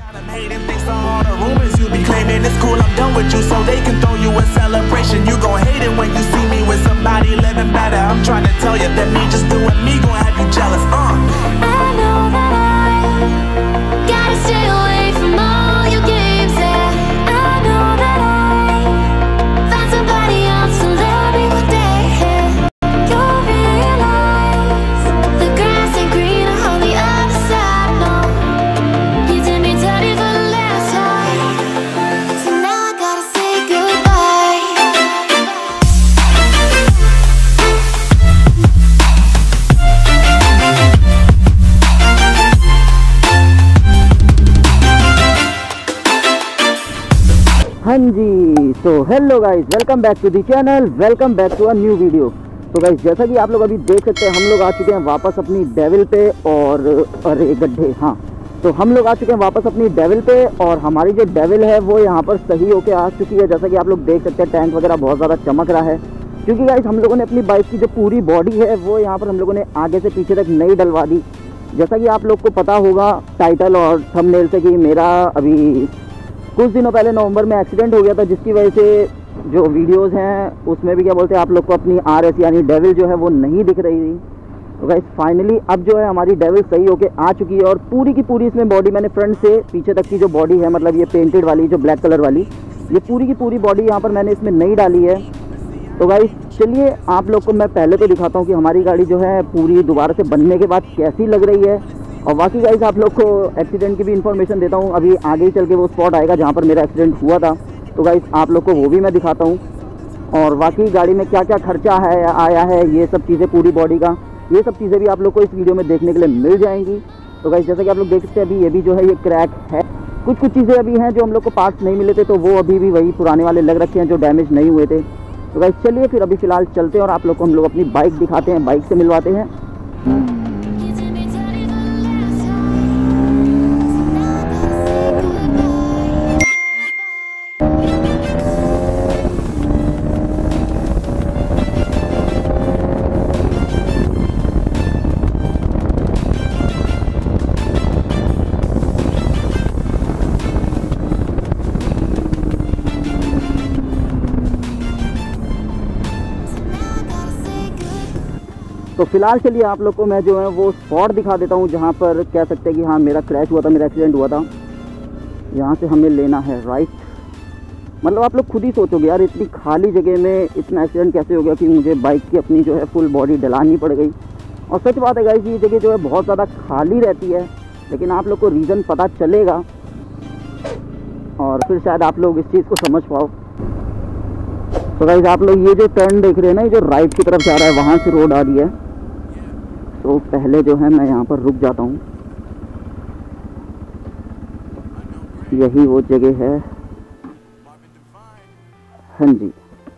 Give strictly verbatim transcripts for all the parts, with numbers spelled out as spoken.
Hating thanks to all the rumors you be claiming. It's cool, I'm done with you, so they can throw you a celebration. You gon' hate it when you see me with somebody living better. I'm trying to tell you that me just doing me gon' have you jealous. Uh. I know that I gotta stay away from all your games. Yeah, I know that I found somebody else to love me one day. You'll realize the grass ain't greener on the other side. No, you did me dirty for the last time, so now I gotta say goodbye. हाँ जी, तो hello guys, welcome back to the channel, welcome back to a new video. तो guys, जैसा कि आप लोग अभी देख सकते हैं, हम लोग आ चुके हैं वापस अपनी डेविल पे। और अरे गड्ढे, हाँ, तो हम लोग आ चुके हैं वापस अपनी डेविल पे। और हमारी जो डेविल है वो यहाँ पर सही होके आ चुकी है। जैसा कि आप लोग देख सकते हैं, टैंक वगैरह बहुत ज़्यादा चमक रहा है, क्योंकि गाइस हम लोगों ने अपनी बाइक की जो पूरी बॉडी है वो यहाँ पर हम लोगों ने आगे से पीछे तक नई डलवा दी। जैसा कि आप लोग को पता होगा टाइटल और थंबनेल से कि मेरा अभी कुछ दिनों पहले नवंबर में एक्सीडेंट हो गया था, जिसकी वजह से जो वीडियोस हैं उसमें भी क्या बोलते हैं आप लोग को अपनी आर एस यानी डेविल जो है वो नहीं दिख रही थी। तो गाइस फाइनली अब जो है हमारी डेविल सही होके आ चुकी है। और पूरी की पूरी इसमें बॉडी मैंने फ्रंट से पीछे तक की जो बॉडी है, मतलब ये पेंटेड वाली जो ब्लैक कलर वाली, ये पूरी की पूरी बॉडी यहाँ पर मैंने इसमें नई डाली है। तो गाइस चलिए आप लोग को मैं पहले तो दिखाता हूँ कि हमारी गाड़ी जो है पूरी दोबारा से बनने के बाद कैसी लग रही है। और बाकी गाइस आप लोग को एक्सीडेंट की भी इन्फॉर्मेशन देता हूँ। अभी आगे ही चल के वो स्पॉट आएगा जहाँ पर मेरा एक्सीडेंट हुआ था, तो गाइस आप लोग को वो भी मैं दिखाता हूँ। और बाकी गाड़ी में क्या क्या खर्चा है आया है, ये सब चीज़ें, पूरी बॉडी का ये सब चीज़ें भी आप लोग को इस वीडियो में देखने के लिए मिल जाएंगी। तो गाइस जैसा कि आप लोग देख सकते हैं, अभी ये भी जो है ये क्रैक है। कुछ कुछ चीज़ें अभी हैं जो हम लोग को पार्ट्स नहीं मिले थे, तो वो अभी भी वही पुराने वाले लग रखे हैं जो डैमेज नहीं हुए थे। तो गाइस चलिए फिर अभी फ़िलहाल चलते हैं और आप लोग को हम लोग अपनी बाइक दिखाते हैं, बाइक से मिलवाते हैं। तो फिलहाल चलिए आप लोग को मैं जो है वो स्पॉट दिखा देता हूँ जहाँ पर कह सकते हैं कि हाँ मेरा क्रैश हुआ था, मेरा एक्सीडेंट हुआ था। यहाँ से हमें लेना है राइट। मतलब आप लोग खुद ही सोचोगे यार, इतनी खाली जगह में इतना एक्सीडेंट कैसे हो गया कि मुझे बाइक की अपनी जो है फुल बॉडी डलानी पड़ गई। और सच बात है गाइस, ये जगह जो है बहुत ज़्यादा खाली रहती है, लेकिन आप लोग को रीज़न पता चलेगा और फिर शायद आप लोग इस चीज़ को समझ पाओ। तो गाइस आप लोग ये जो टर्न देख रहे हैं ना, ये जो राइट की तरफ जा रहा है, वहाँ से रोड आ रही है। तो पहले जो है मैं यहाँ पर रुक जाता हूँ, यही वो जगह है। हाँ जी,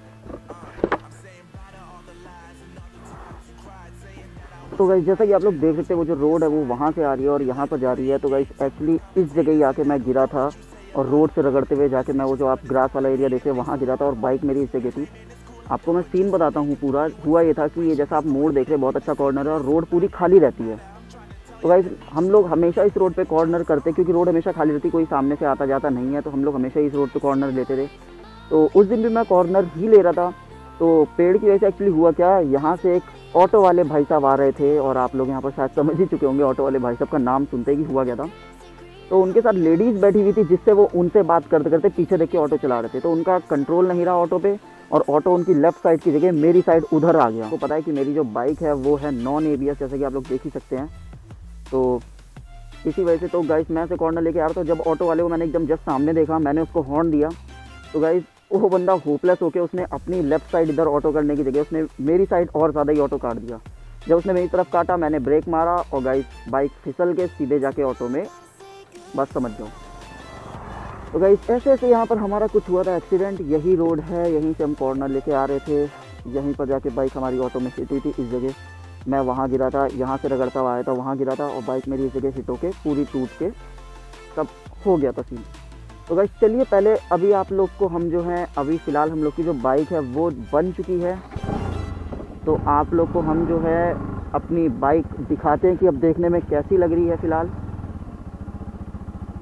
तो गाइस जैसा कि आप लोग देख सकते हैं, वो जो रोड है वो वहाँ से आ रही है और यहाँ पर जा रही है। तो गाइस एक्चुअली इस जगह ही आके मैं गिरा था और रोड से रगड़ते हुए जाके मैं वो जो आप ग्रास वाला एरिया देख रहे हैं वहाँ गिरा था और बाइक मेरी इस जगह थी। आपको मैं सीन बताता हूँ पूरा। हुआ ये था कि ये जैसा आप मोड़ देख रहे हैं, बहुत अच्छा कॉर्नर है और रोड पूरी खाली रहती है। तो गाइस हम लोग हमेशा इस रोड पे कॉर्नर करते, क्योंकि रोड हमेशा खाली रहती, कोई सामने से आता जाता नहीं है, तो हम लोग हमेशा इस रोड पे कॉर्नर लेते थे। तो उस दिन भी मैं कॉर्नर ही ले रहा था। तो पेड़ की वजह से एक्चुअली हुआ क्या, यहाँ से एक ऑटो वाले भाई साहब आ रहे थे और आप लोग यहाँ पर शायद समझ ही चुके होंगे ऑटो वाले भाई साहब का नाम सुनते ही हुआ गया था। तो उनके साथ लेडीज़ बैठी हुई थी, जिससे वो उनसे बात करते करते पीछे देख के ऑटो चला रहे थे। तो उनका कंट्रोल नहीं रहा ऑटो पे और ऑटो उनकी लेफ्ट साइड की जगह मेरी साइड उधर आ गया। तो पता है कि मेरी जो बाइक है वो है नॉन एबीएस, जैसे कि आप लोग देख ही सकते हैं। तो इसी वजह से तो गाइस मैं से कॉर्नर लेके आ रहा था, जब ऑटो वाले को मैंने एकदम जस्ट सामने देखा, मैंने उसको हॉर्न दिया। तो गाइस वो बंदा होपलेस होकर उसने अपनी लेफ्ट साइड इधर ऑटो करने की जगह उसने मेरी साइड और ज़्यादा ही ऑटो काट दिया। जब उसने मेरी तरफ काटा, मैंने ब्रेक मारा और गाइस बाइक फिसल के सीधे जाके ऑटो में, बस समझ जाओ। तो गाइस ऐसे ऐसे यहाँ पर हमारा कुछ हुआ था एक्सीडेंट। यही रोड है, यहीं से हम कॉर्नर लेके आ रहे थे, यहीं पर जाके बाइक हमारी ऑटो में हिट हुई थी। इस जगह मैं वहाँ गिरा था, यहाँ से रगड़ता हुआ आया था, वहाँ गिरा था और बाइक मेरी इस जगह हिट होके पूरी टूट के सब हो गया था सीन। तो गाइस चलिए पहले अभी आप लोग को हम जो हैं, अभी फ़िलहाल हम लोग की जो बाइक है वो बन चुकी है। तो आप लोग को हम जो है अपनी बाइक दिखाते हैं कि अब देखने में कैसी लग रही है फ़िलहाल।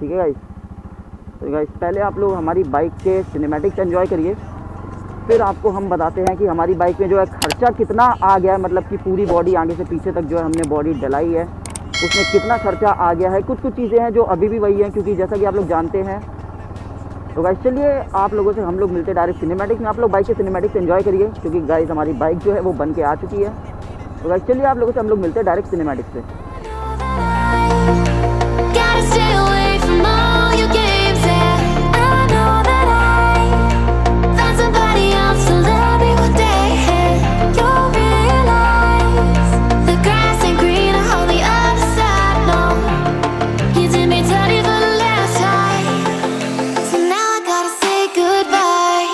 ठीक है गाइस। तो गाइस पहले आप लोग हमारी बाइक के सिनेमैटिक्स एंजॉय करिए, फिर आपको हम बताते हैं कि हमारी बाइक में जो है खर्चा कितना आ गया है, मतलब कि पूरी बॉडी आगे से पीछे तक जो है हमने बॉडी डलाई है उसमें कितना खर्चा आ गया है। कुछ कुछ चीज़ें हैं जो अभी भी वही हैं, क्योंकि जैसा कि आप लोग जानते हैं। तो गाइस चलिए आप लोगों से हम लोग मिलते डायरेक्ट सिनेमैटिक्स में। आप लोग बाइक के सिनेमैटिक्स एंजॉय करिए, क्योंकि गाइस हमारी बाइक जो है वो बन के आ चुकी है। तो गाइस चलिए आप लोगों से हम लोग मिलते हैं डायरेक्ट सिनेमैटिक्स से। Gotta stay away from all your games, yeah. I know that I found somebody else to love me one day. You'll realize the grass ain't greener on the other side, no. You did me dirty for the last time, so now I gotta say goodbye.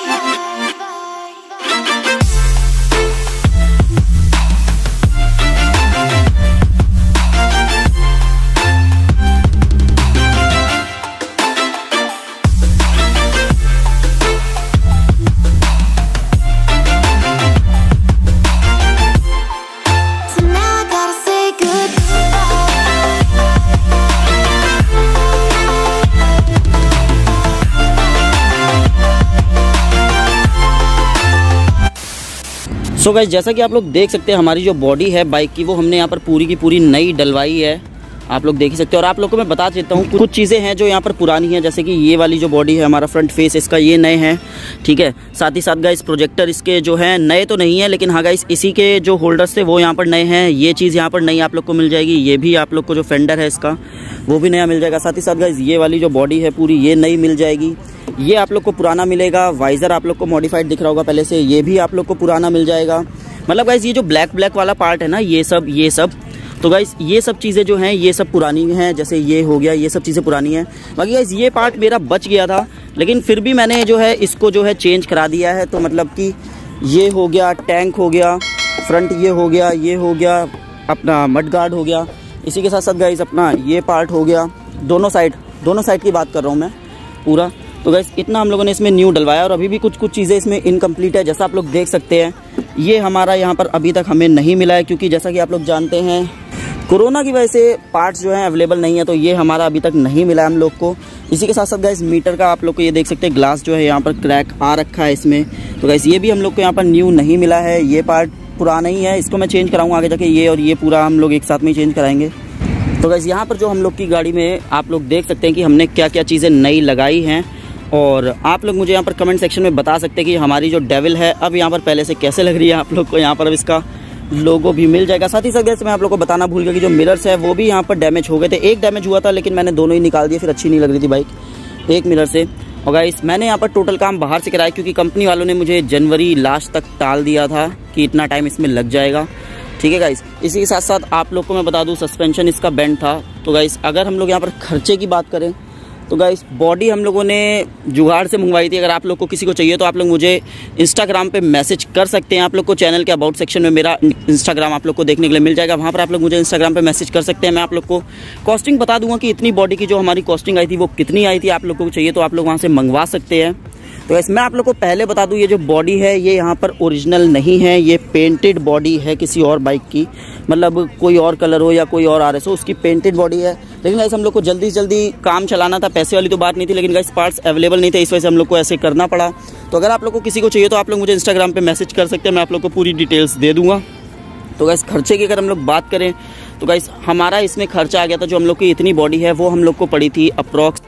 So guys जैसा कि आप लोग देख सकते हैं हमारी जो body है बाइक की वो हमने यहाँ पर पूरी की पूरी नई डलवाई है, आप लोग देख ही सकते हैं। और आप लोग को मैं बता देता हूँ कुछ चीज़ें हैं जो यहाँ पर पुरानी हैं, जैसे कि ये वाली जो बॉडी है हमारा फ्रंट फेस इसका ये नए हैं, ठीक है। साथ ही साथ गाइस प्रोजेक्टर इसके जो है नए तो नहीं है, लेकिन हाँ गाइस इसी के जो होल्डर्स थे वो यहाँ पर नए हैं। ये चीज़ यहाँ पर नई आप लोग को मिल जाएगी। ये भी आप लोग को जो फेंडर है इसका वो भी नया मिल जाएगा। साथ ही साथ गाइस ये वाली जो बॉडी है पूरी ये नई मिल जाएगी। ये आप लोग को पुराना मिलेगा। वाइज़र आप लोग को मॉडिफाइड दिख रहा होगा पहले से, ये भी आप लोग को पुराना मिल जाएगा। मतलब गाइस ये जो ब्लैक ब्लैक वाला पार्ट है ना, ये सब ये सब तो गाइस ये सब चीज़ें जो हैं ये सब पुरानी हैं। जैसे ये हो गया, ये सब चीज़ें पुरानी हैं। बाकी गाइस ये पार्ट मेरा बच गया था, लेकिन फिर भी मैंने जो है इसको जो है चेंज करा दिया है। तो मतलब कि ये हो गया, टैंक हो गया, फ्रंट ये हो गया, ये हो गया अपना मड गार्ड हो गया। इसी के साथ साथ गाइस अपना ये पार्ट हो गया, दोनों साइड दोनों साइड की बात कर रहा हूँ मैं पूरा। तो गाइस इतना हम लोगों ने इसमें न्यू डलवाया, और अभी भी कुछ कुछ चीज़ें इसमें इनकम्प्लीट है। जैसा आप लोग देख सकते हैं ये हमारा यहाँ पर अभी तक हमें नहीं मिला है, क्योंकि जैसा कि आप लोग जानते हैं कोरोना की वजह से पार्ट्स जो हैं अवेलेबल नहीं है, तो ये हमारा अभी तक नहीं मिला है हम लोग को। इसी के साथ साथ गाइस मीटर का आप लोग को ये देख सकते हैं ग्लास जो है यहाँ पर क्रैक आ रखा है इसमें। तो गाइस ये भी हम लोग को यहाँ पर न्यू नहीं मिला है। ये पार्ट पुराना ही है, इसको मैं चेंज कराऊँगा आगे जाके। ये और ये पूरा हम लोग एक साथ में ही चेंज कराएंगे। तो गाइस यहाँ पर जो हम लोग की गाड़ी में आप लोग देख सकते हैं कि हमने क्या क्या चीज़ें नई लगाई हैं, और आप लोग मुझे यहाँ पर कमेंट सेक्शन में बता सकते हैं कि हमारी जो डेविल है अब यहाँ पर पहले से कैसे लग रही है। आप लोग को यहाँ पर अब इसका लोगो भी मिल जाएगा। साथ ही साथ गाइस मैं आप लोग को बताना भूल गया कि जो मिरर्स है वो भी यहाँ पर डैमेज हो गए थे। एक डैमेज हुआ था, लेकिन मैंने दोनों ही निकाल दिए, फिर अच्छी नहीं लग रही थी बाइक एक मिरर से। और गाइस मैंने यहाँ पर टोटल काम बाहर से कराया, क्योंकि कंपनी वालों ने मुझे जनवरी लास्ट तक टाल दिया था कि इतना टाइम इसमें लग जाएगा, ठीक है गाइस। इसी के साथ साथ आप लोग को मैं बता दूं सस्पेंशन इसका बेंड था। तो गाइस अगर हम लोग यहाँ पर खर्चे की बात करें तो गाइस बॉडी हम लोगों ने जुगाड़ से मंगवाई थी। अगर आप लोग को किसी को चाहिए तो आप लोग मुझे इंस्टाग्राम पे मैसेज कर सकते हैं। आप लोग को चैनल के अबाउट सेक्शन में मेरा इंस्टाग्राम आप लोग को देखने के लिए मिल जाएगा, वहाँ पर आप लोग मुझे इंस्टाग्राम पे मैसेज कर सकते हैं। मैं आप लोग को कॉस्टिंग बता दूंगा कि इतनी बॉडी की जो हमारी कॉस्टिंग आई थी वो कितनी आई थी। आप लोग को चाहिए तो आप लोग वहाँ से मंगवा सकते हैं। तो गाइस मैं आप लोग को पहले बता दूं ये जो बॉडी है ये यहाँ पर ओरिजिनल नहीं है, ये पेंटेड बॉडी है किसी और बाइक की। मतलब कोई और कलर हो या कोई और आर एस हो, उसकी पेंटेड बॉडी है। लेकिन गाइस हम लोग को जल्दी से जल्दी काम चलाना था, पैसे वाली तो बात नहीं थी, लेकिन गाइस पार्ट्स अवेलेबल नहीं थे, इस वजह से हम लोग को ऐसे करना पड़ा। तो अगर आप लोग को किसी को चाहिए तो आप लोग मुझे इंस्टाग्राम पर मैसेज कर सकते हैं, मैं आप लोग को पूरी डिटेल्स दे दूँगा। तो गाइस खर्चे की अगर हम लोग बात करें तो गाइस हमारा इसमें खर्चा आ गया था, जो हम लोग की इतनी बॉडी है वो हम लोग को पड़ी थी अप्रॉक्स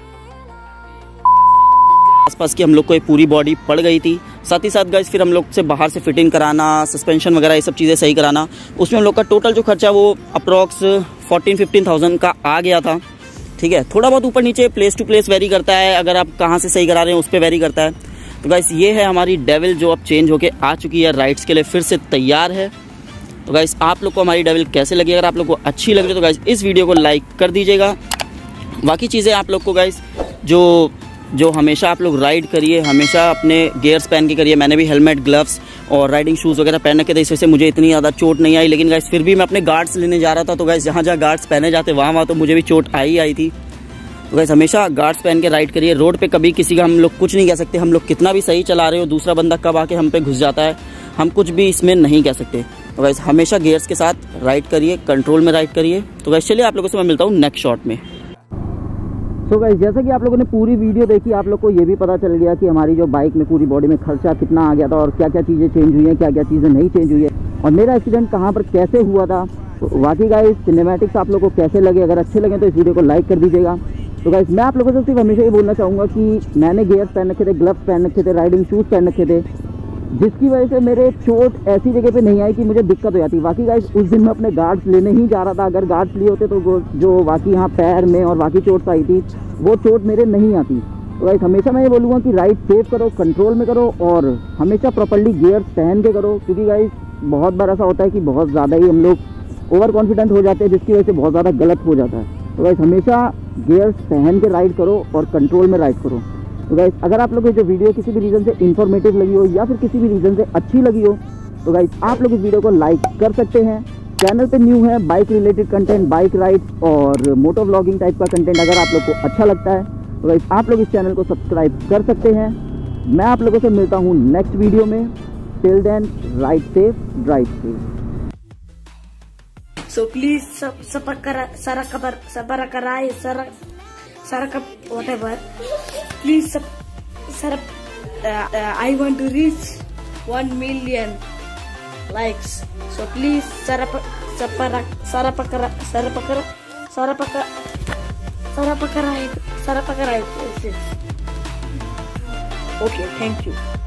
आसपास की हम लोग को एक पूरी बॉडी पड़ गई थी। साथ ही साथ गाइस फिर हम लोग से बाहर से फिटिंग कराना, सस्पेंशन वगैरह ये सब चीज़ें सही कराना, उसमें हम लोग का टोटल जो खर्चा वो अप्रॉक्स फोर्टीन फिफ्टीन थाउजेंड का आ गया था, ठीक है। थोड़ा बहुत ऊपर नीचे प्लेस टू प्लेस वेरी करता है, अगर आप कहाँ से सही करा रहे हैं उस पर वेरी करता है। तो गाइस ये है हमारी डेविल जो अब चेंज होके आ चुकी है, राइड्स के लिए फिर से तैयार है। तो गाइस आप लोग को हमारी डेविल कैसे लगी, अगर आप लोग को अच्छी लग रही है तो गाइस इस वीडियो को लाइक कर दीजिएगा। बाकी चीज़ें आप लोग को गाइस जो जो हमेशा आप लोग राइड करिए, हमेशा अपने गियर्स पहन के करिए। मैंने भी हेलमेट, ग्लव्स और राइडिंग शूज़ वगैरह पहन रखे थे, इस वजह से मुझे इतनी ज़्यादा चोट नहीं आई। लेकिन गाइस फिर भी मैं अपने गार्ड्स लेने जा रहा था, तो गाइस जहाँ जहाँ गार्ड्स पहने जाते वहाँ वहाँ तो मुझे भी चोट आई आई थी। तो गाइस हमेशा गार्ड्स पहन के राइड करिए। रोड पे कभी किसी का हम लोग कुछ नहीं कह सकते, हम लोग कितना भी सही चला रहे हो, दूसरा बंदा कब आके हम पे घुस जाता है हम कुछ भी इसमें नहीं कह सकते। तो गाइस हमेशा गियर्स के साथ राइड करिए, कंट्रोल में राइड करिए। तो गाइस चलिए आप लोगों से मैं मिलता हूँ नेक्स्ट शॉट में। सो गाइस, जैसा कि आप लोगों ने पूरी वीडियो देखी, आप लोग को ये भी पता चल गया कि हमारी जो बाइक में पूरी बॉडी में खर्चा कितना आ गया था और क्या क्या चीज़ें चेंज हुई हैं, क्या क्या चीज़ें नहीं चेंज हुई है और मेरा एक्सीडेंट कहाँ पर कैसे हुआ था। तो वाकई गाइस सिनेमैटिक्स आप लोगों को कैसे लगे, अगर अच्छे लगे तो इस वीडियो को लाइक कर दीजिएगा। तो गाइस मैं आप लोगों से सिर्फ हमेशा ये बोलना चाहूँगा कि मैंने गियर्स पहन रखे थे, ग्लव्स पहन रखे थे, राइडिंग शूज़ पहन रखे थे, जिसकी वजह से मेरे चोट ऐसी जगह पे नहीं आई कि मुझे दिक्कत हो जाती। बाकी गाइस उस दिन मैं अपने गार्ड्स लेने ही जा रहा था, अगर गार्ड्स लिए होते तो जो बाकी यहाँ पैर में और बाकी चोट आई थी वो चोट मेरे नहीं आती। तो गाइस हमेशा मैं ये बोलूँगा कि राइड सेफ करो, कंट्रोल में करो और हमेशा प्रॉपर्ली गियर्स पहन के करो, क्योंकि गाइस बहुत बार ऐसा होता है कि बहुत ज़्यादा ही हम लोग ओवर कॉन्फिडेंट हो जाते हैं, जिसकी वजह से बहुत ज़्यादा गलत हो जाता है। तो गाइस हमेशा गियर्स पहन के राइड करो और कंट्रोल में राइड करो। तो गाइस अगर आप लोग को जो वीडियो किसी भी रीज़न से इन्फॉर्मेटिव लगी हो या फिर किसी भी रीज़न से अच्छी लगी हो तो गाइस आप लोग इस वीडियो को लाइक कर सकते हैं। चैनल पे न्यू है, bike related content, bike ride और मोटो व्लॉगिंग टाइप का कंटेंट अगर आप लोग को अच्छा लगता है तो गाइस आप लोग इस चैनल को सब्सक्राइब कर सकते हैं। मैं आप लोगों से मिलता हूँ नेक्स्ट वीडियो में। Till then ride safe, drive safe. So please sub subscribe, sarakar, sabarakar, sarak, sarakap, whatever. Please sub, sarap. Uh, uh, I want to reach one million likes. So please sarap, saparak, sarapakar, sarapakar, sarapakar, sarapakar, sarapakar. Okay, thank you.